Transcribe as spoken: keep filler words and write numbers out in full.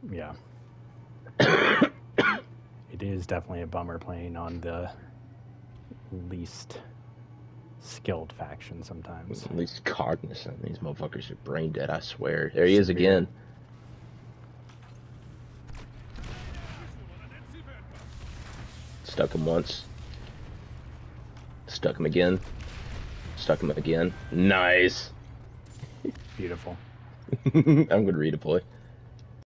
Yeah. It is definitely a bummer playing on the least skilled faction sometimes. At least cognizant. These motherfuckers are brain dead, I swear. There he is again. Stuck him once. Stuck him again. Stuck him again. Nice. Beautiful. I'm gonna redeploy.